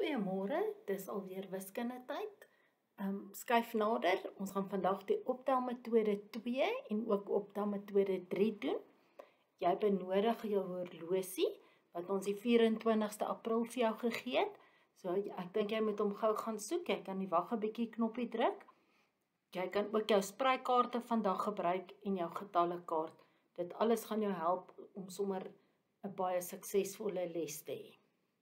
Goeiemôre, dis alweer wiskunde tyd. Skuif nader, ons gaan vandag die optelmetode 2 en ook optelmetode 3 doen. Jy benodig jou horlosie, wat ons die 24ste April vir jou gegee het. So, ek dink jy moet hom gou gaan soek, jy kan die wag 'n bietjie knoppie druk. Jy kan ook jou sprykaarte vandag gebruik en jou getallekaart. Dit alles gaan jou help om sommer 'n baie suksesvolle les te hê.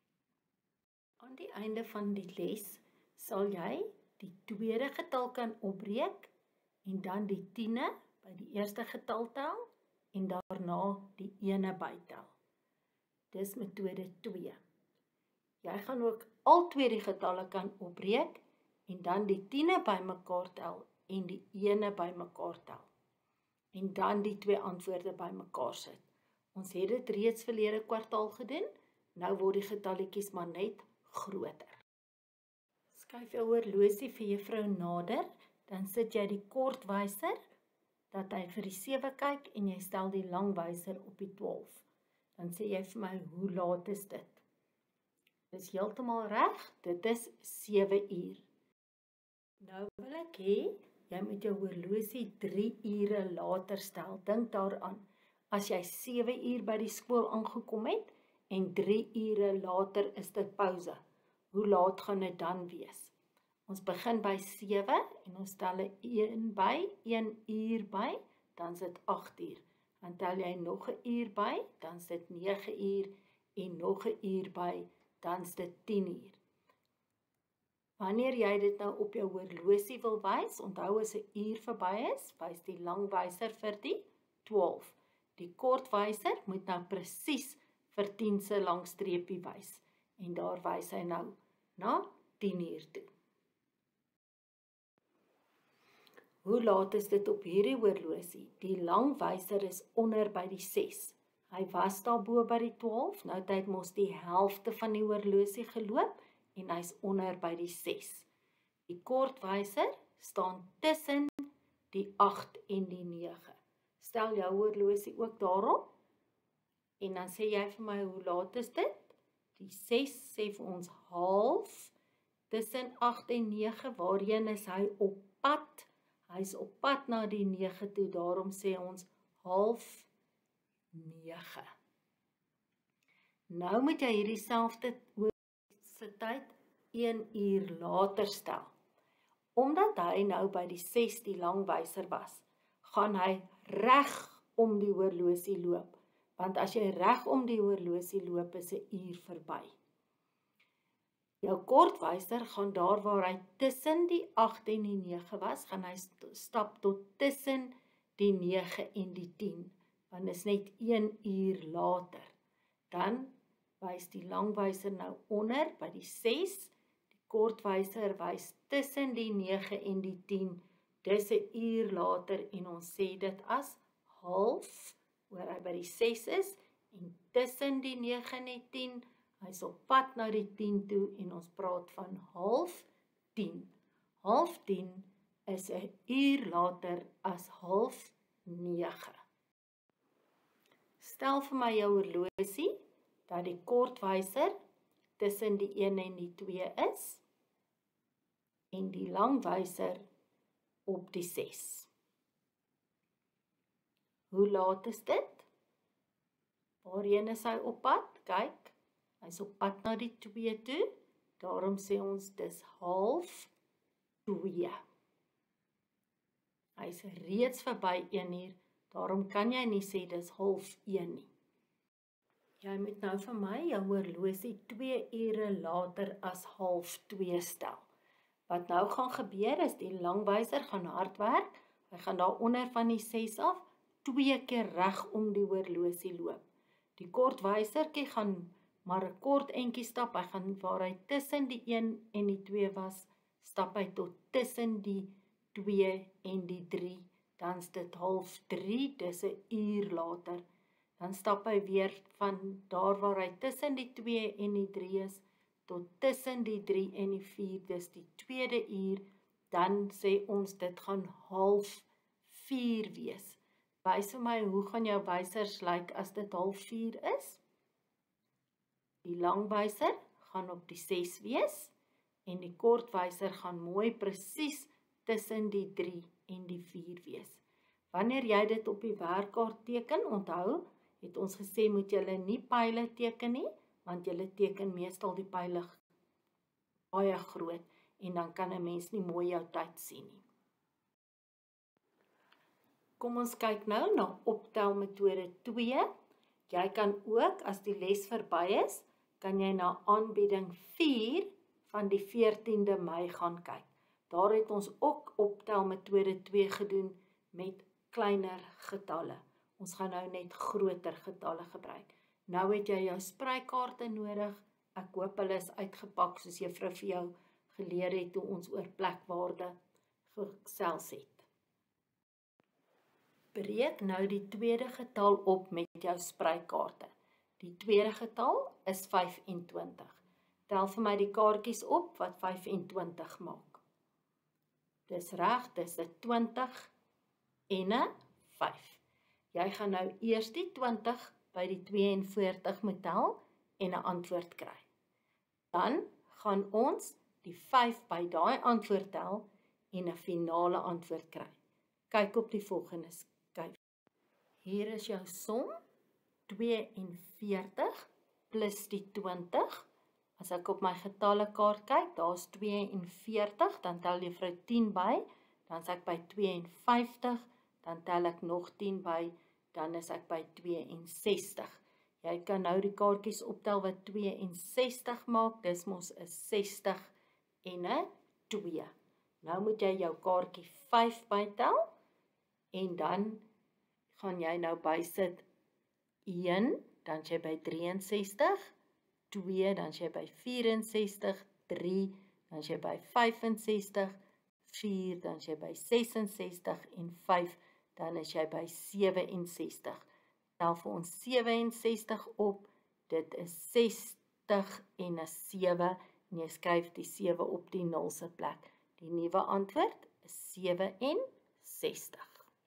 Aan die einde van die les sal jy die tweede getal kan opbreek en dan die 10e by die eerste getal tel en daarna die 1e bytel. Dis metode 2. Jy gaan ook al twee die getalle kan opbreek en dan die 10e bymekaar tel en die 1e bymekaar tel. En dan die twee antwoorde bymekaar sit. Ons het dit reeds verlede kwartaal gedoen, nou word die getalletjies maar net groter. Skuif jou horlosie vir juffrou nader, dan sit jy die kortwyser, dat hy vir die 7 kyk en jy stel die langwyser op die 12. Dan sê jy vir my, hoe laat is dit? Dis heeltemal reg, dit is 7 uur. Nou wil ek hê, jy moet jou horlosie 3 ure later stel. Dink daaraan, as jy 7 uur by die skool aangekom het, en 3 ure later is dit pouse. Hoe laat gaan dit dan wees? Ons begin by 7 en ons tel 1 uur by, dan is dit 8 uur. Dan tel jy nog 'n uur by, dan is dit 9 uur en nog 'n uur by, dan is dit 10 uur. Wanneer jy dit nou op jou horlosie wil wys, onthou as 'n uur verby is, wys die langwyser vir die 12. Die kortwyser moet nou presies vir 10 se lang streepie wys. En daar wys hy nou na 10 uur toe. Hoe laat is dit op hierdie horlosie? Die langwyser is onder by die 6. Hy was daarbo by die 12, nou het hy mos die helfte van die horlosie geloop en hy's onder by die 6. Die kortwyser staan tussen die 8 en die 9. Stel jou horlosie ook daarop. En dan sê jy vir my, hoe laat is dit? Die 6 sê vir ons half, tussen 8 en 9, waarheen is hy op pad? Hy is op pad na die 9 toe, daarom sê ons half 9. Nou moet jy hierdie selfde tyd 1 uur later stel. Omdat hy nou by die 6 die langwyser was, gaan hy reg om die horlosie loop. Want as jy reg om die horlosie loop, is 'n uur verby. Jou kortwyser gaan daar waar hy tussen die 8 en die 9 was, gaan hy stap tot tussen die 9 en die 10, want is net 1 uur later. Dan wys die langwyser nou onder by die 6, die kortwyser wys tussen die 9 en die 10, dis 'n uur later en ons sê dit as half, waar hy by die 6 is, en tussen die 9 en die 10, hy is op pad na die 10 toe, en ons praat van half 10. Half 10 is 'n uur later as half 9. Stel vir my jou horlosie, dat die kortwyser tussen die 1 en die 2 is, en die langwyser op die 6. Hoe laat is dit? Waarheen is hy op pad? Kyk, hy is op pad na die 2 toe, daarom sê ons dis half 2. Hy is reeds verby 1 uur, daarom kan jy nie sê dis half 1 nie. Jy moet nou vir my jou horlosie 2 ure later as half 2 stel. Wat nou gaan gebeur is die langwyser gaan hard werk, hy gaan daar onder van die 6 af, 2 keer reg om die horlosie loop. Die kortwysertjie gaan maar 'n kort entjie stap, hy gaan waar hy tussen die 1 en die 2 was, stap hy tot tussen die 2 en die 3, dan is dit half 3, dis 'n uur later. Dan stap hy weer van daar waar hy tussen die 2 en die 3 is, tot tussen die 3 en die 4, dis die tweede uur, dan sê ons dit gaan half 4 wees. Wys vir my, hoe gaan jou wysers lyk as dit half 4 is? Die langwyser gaan op die 6 wees en die kortwyser gaan mooi presies tussen die 3 en die 4 wees. Wanneer jy dit op die werkkaart teken, onthou, het ons gesê moet julle nie pyle teken nie, want julle teken meestal die pyle baie groot en dan kan 'n mens nie mooi jou tyd sien nie. Kom ons kyk nou na optelmetode 2. Jy kan ook, as die les verby is, kan jy na aanbieding 4 van die 14de Mei gaan kyk. Daar het ons ook optelmetode 2 gedoen met kleiner getalle. Ons gaan nou net groter getalle gebruik. Nou het jy jou sprykaarte nodig. Ek hoop hulle is uitgepak soos juffrou vir jou geleer het toe ons oor plekwaarde gesels het. Breek nou die tweede getal op met jou sprykaarte. Die tweede getal is 25. Tel vir my die kaartjies op wat 25 maak. Dis reg, dis 'n 20 en 'n 5. Jy gaan nou eers die 20 by die 42 moet tel en 'n antwoord kry. Dan gaan ons die 5 by daai antwoord tel en 'n finale antwoord kry. Kyk op die volgende skyf. Hier is jou som, 42 plus die 20. As ek op my getallekaart kyk, daar's 42, dan tel juffrou 10 by, dan is ek by 52, dan tel ek nog 10 by, dan is ek by 62. Jy kan nou die kaartjies optel wat 62 maak, dis mos 'n 60 en 'n 2. Nou moet jy jou kaartjie 5 bytel, en dan gaan jy nou bysit 1, dan is jy by 63, 2, dan is jy by 64, 3, dan is jy by 65, 4, dan is jy by 66 en 5, dan is jy by 67. Tel vir ons 67 op, dit is 60 en 'n 7, en jy skryf die 7 op die 0 se plek. Die nuwe antwoord is 67.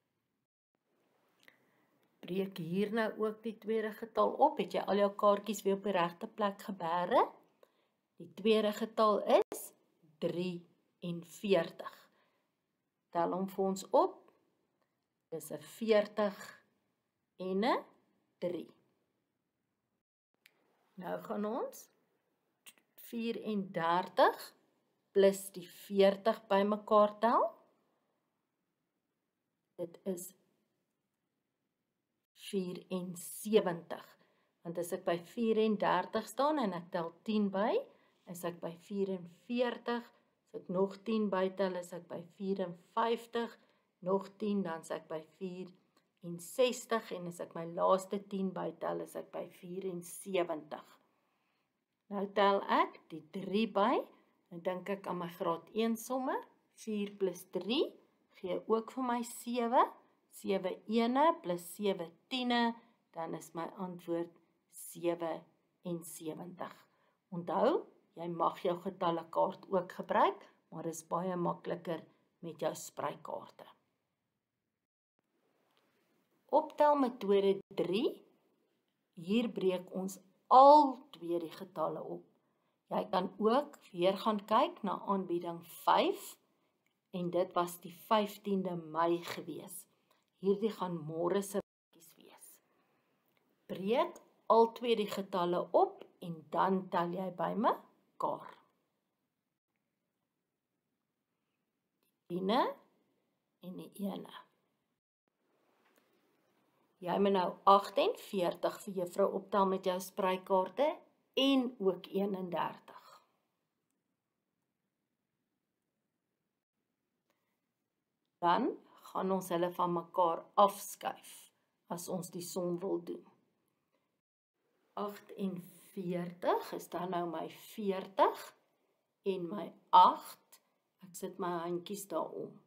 Breek hier nou ook die tweede getal op, het jy al jou kaartjies weer op die regte plek geberre. Die tweede getal is 43. Tel hom vir ons op, dis 'n 40 en 'n 3. Nou gaan ons 34 plus die 40 bymekaar tel. Dit is 74. Want as ek by 34 staan en ek tel 10 by, is ek by 44. As ek nog 10 bytel, is ek by 54. Nog 10, dan is ek by 64. En as ek my laaste 10 bytel, is ek by 74. Nou tel ek die 3 by, en dink ek aan my graad 1 somme. 4 plus 3 gee ook vir my 7. 7 ene plus 7 tiene, dan is my antwoord 77. Onthou, jy mag jou getallekaart ook gebruik, maar is baie makliker met jou sprykaarte. Optelmetode 3, hier breek ons al twee die getalle op. Jy kan ook weer gaan kyk na aanbieding 5, en dit was die 15de Mei gewees. Hierdie gaan môre se wees. Breek al twee die getalle op en dan tel jy bymekaar. Die 10 en die 1. Jy moet nou 48 vir juffrou optel met jou sprykaarte en ook 31. Dan gaan ons hulle van mekaar afskuif as ons die som wil doen. 48 is dan nou my 40 en my 8. Ek sit my handjies daarom.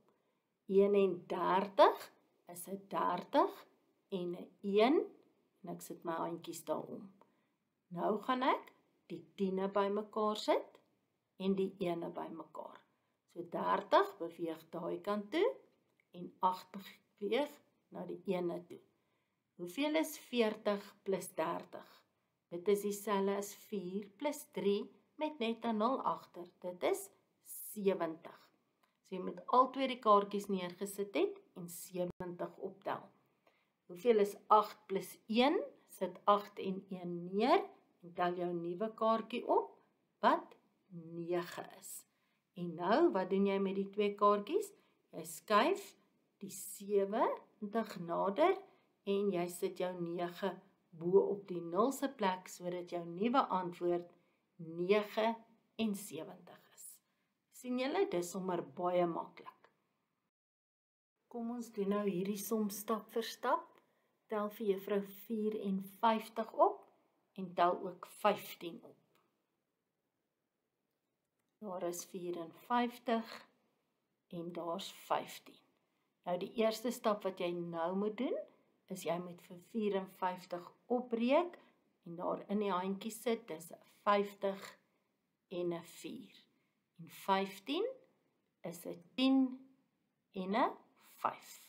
31 is 'n 30 en 'n 1 en ek sit my handjies daarom. Nou gaan ek die 10e bymekaar sit en die 1e bymekaar. So 30 beweeg daai kant toe en 8 beweeg na die 1e toe. Hoeveel is 40 plus 30? Dit is dieselfde as 4 plus 3 met net 'n 0 agter. Dit is 70. So jy moet albei die kaartjies neergesit het en 70 optel. Hoeveel is 8 plus 1? Sit 8 en 1 neer en tel jou nuwe kaartjie op, wat 9 is. En nou, wat doen jy met die twee kaartjies? Jy skuif die 70 nader en jy sit jou 9 bo op die 0 se plek, sodat jou nuwe antwoord 79 is. Sien julle, dis sommer baie maklik. Kom ons doen nou hierdie som stap vir stap. Tel vir juffrou 54 op en tel ook 15 op. Daar is 54 en daar's 15. Nou die eerste stap wat jy nou moet doen, is jy moet vir 54 opbreek en daar in die handjie sit, dis 'n 50 en 'n 4. En 15 is 'n 10 en 'n 5.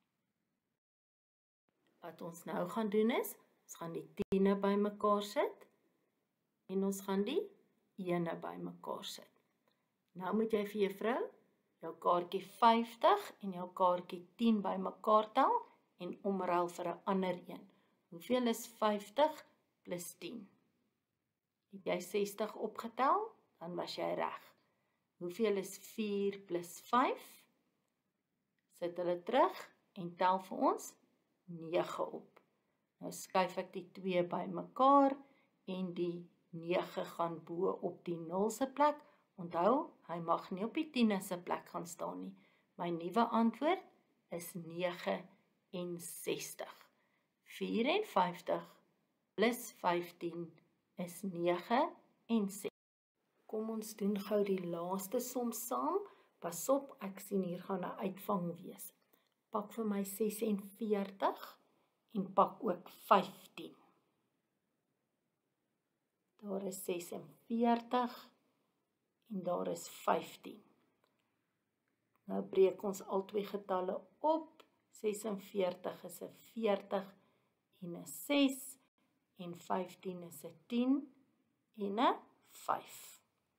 Wat ons nou gaan doen is, ons gaan die 10e bymekaar sit en ons gaan die 1e bymekaar sit. Nou moet jy vir juffrou jou kaartjie 50 en jou kaartjie 10 bymekaar tel en omruil vir 'n ander een. Hoeveel is 50 plus 10? Het jy 60 opgetel? Dan was jy reg. Hoeveel is 4 plus 5? Sit hulle terug en tel vir ons 9 op. Nou skuif ek die 2 bymekaar en die 9 gaan bo op die 0 se plek. Onthou, hy mag nie op die 10 se plek gaan staan nie. My nuwe antwoord is 69. 54 plus 15 is 69. Kom ons doen gou die laaste som saam. Pas op, ek sien hier gaan 'n uitvang wees. Pak vir my 46 en pak ook 15. Daar is 46 en daar is 15. Nou breek ons al twee getalle op. 46 is 'n 40 en 'n 6 en 15 is 'n 10 en 'n 5.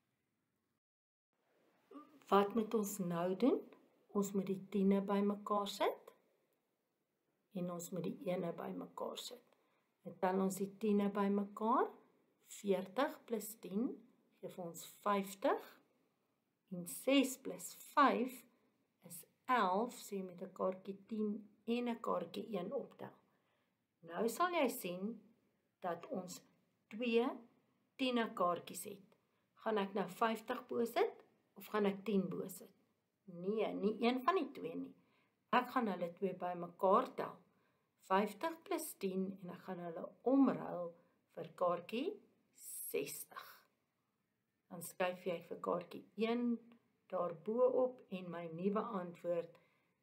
Wat moet ons nou doen? Ons moet die 10e bymekaar sit en ons moet die 1e bymekaar sit. Dan tel ons die 10e bymekaar. 40 plus 10 gee vir ons 50 en 6 plus 5 is 11, so jy met 'n kaartjie 10 en 'n kaartjie 1 optel. Nou sal jy sien dat ons 2 10e kaartjies het. Gaan ek nou 50 bo sit of gaan ek 10 bo sit? Nee, nie een van die twee nie. Ek gaan hulle twee bymekaar tel. 50 plus 10 en ek gaan hulle omruil vir kaartjie 60. Dan skuif jy vir kaartjie 1 daarbo op en my nuwe antwoord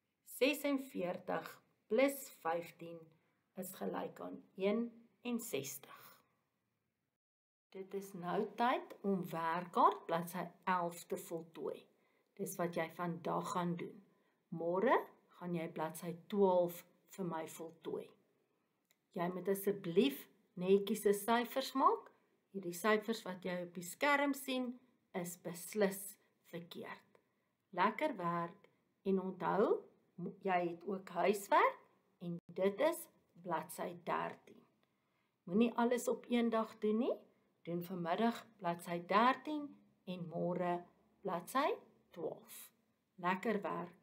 46 plus 15 is gelyk aan 61. Dit is nou tyd om werkkaart bladsy 11 te voltooi. Dis wat jy vandag gaan doen. Môre gaan jy bladsy 12 vir my voltooi. Jy moet asseblief netjies 'n syfers maak. Hierdie syfers wat jy op die skerm sien, is beslis verkeerd. Lekker werk en onthou, jy het ook huiswerk en dit is bladsy 13. Moenie alles op een dag doen nie. Doen vanmiddag bladsy 13 en môre bladsy 12. Lekker werk.